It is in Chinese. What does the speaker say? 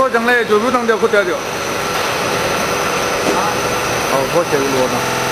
说将来就路上条可掉掉。好，我接着落了。